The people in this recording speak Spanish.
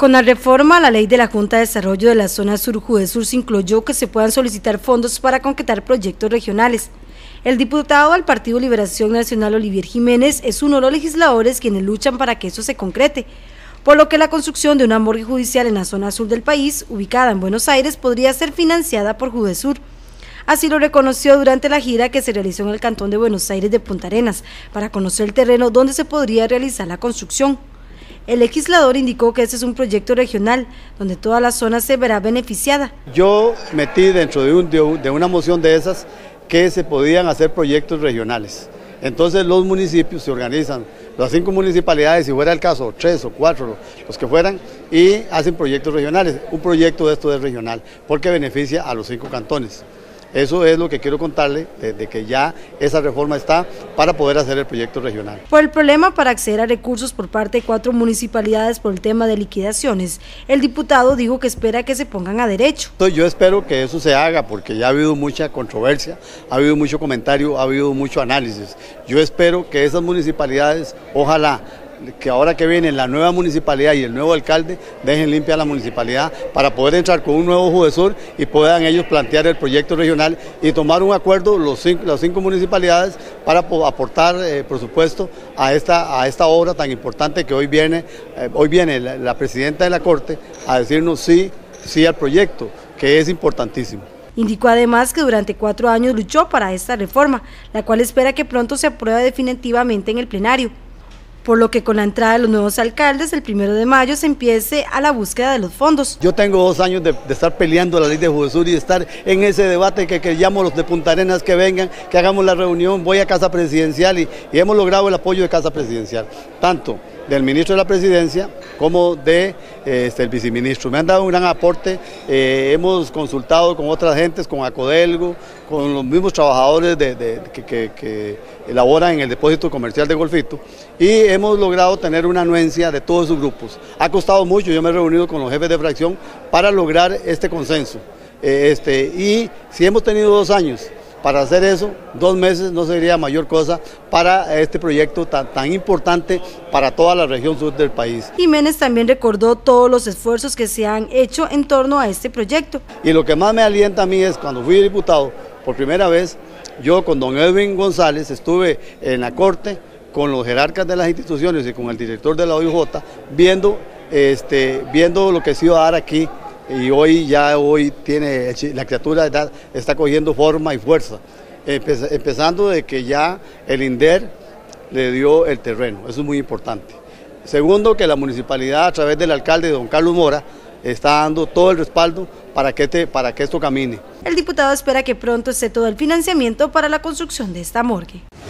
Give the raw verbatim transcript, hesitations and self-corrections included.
Con la reforma a la Ley de la Junta de Desarrollo de la Zona Sur Judesur se incluyó que se puedan solicitar fondos para concretar proyectos regionales. El diputado del Partido Liberación Nacional, Olivier Jiménez, es uno de los legisladores quienes luchan para que eso se concrete, por lo que la construcción de una morgue judicial en la zona sur del país, ubicada en Buenos Aires, podría ser financiada por Judesur. Así lo reconoció durante la gira que se realizó en el Cantón de Buenos Aires de Punta Arenas, para conocer el terreno donde se podría realizar la construcción. El legislador indicó que este es un proyecto regional, donde toda la zona se verá beneficiada. Yo metí dentro de, un, de una moción de esas que se podían hacer proyectos regionales. Entonces los municipios se organizan, las cinco municipalidades, si fuera el caso, tres o cuatro, los que fueran, y hacen proyectos regionales. Un proyecto de esto es regional, porque beneficia a los cinco cantones. Eso es lo que quiero contarle, de, de que ya esa reforma está para poder hacer el proyecto regional. Por el problema para acceder a recursos por parte de cuatro municipalidades por el tema de liquidaciones, el diputado dijo que espera que se pongan a derecho. Yo espero que eso se haga porque ya ha habido mucha controversia, ha habido mucho comentario, ha habido mucho análisis. Yo espero que esas municipalidades, ojalá, que ahora que viene la nueva municipalidad y el nuevo alcalde, dejen limpia la municipalidad para poder entrar con un nuevo Judesur y puedan ellos plantear el proyecto regional y tomar un acuerdo los cinco, las cinco municipalidades para aportar eh, presupuesto a esta, a esta obra tan importante que hoy viene, eh, hoy viene la, la presidenta de la Corte a decirnos sí, sí al proyecto, que es importantísimo. Indicó además que durante cuatro años luchó para esta reforma, la cual espera que pronto se apruebe definitivamente en el plenario, por lo que con la entrada de los nuevos alcaldes el primero de mayo se empiece a la búsqueda de los fondos. Yo tengo dos años de, de estar peleando la ley de Judesur y de estar en ese debate que, que llamo los de Punta Arenas que vengan, que hagamos la reunión, voy a Casa Presidencial y, y hemos logrado el apoyo de Casa Presidencial, tanto del ministro de la Presidencia como de, eh, este, el viceministro. Me han dado un gran aporte, eh, hemos consultado con otras gentes, con Acodelgo, con los mismos trabajadores de, de, que, que, que elaboran en el depósito comercial de Golfito y hemos logrado tener una anuencia de todos sus grupos. Ha costado mucho, yo me he reunido con los jefes de fracción para lograr este consenso. Eh, este, y si hemos tenido dos años para hacer eso, dos meses no sería mayor cosa para este proyecto tan, tan importante para toda la región sur del país. Jiménez también recordó todos los esfuerzos que se han hecho en torno a este proyecto. Y lo que más me alienta a mí es cuando fui diputado, por primera vez, yo con don Edwin González estuve en la Corte con los jerarcas de las instituciones y con el director de la O I J viendo, este, viendo lo que se iba a dar aquí. Y hoy ya hoy tiene, la criatura está, está cogiendo forma y fuerza, empezando de que ya el INDER le dio el terreno, eso es muy importante. Segundo, que la municipalidad a través del alcalde don Carlos Mora está dando todo el respaldo para que, te, para que esto camine. El diputado espera que pronto esté todo el financiamiento para la construcción de esta morgue.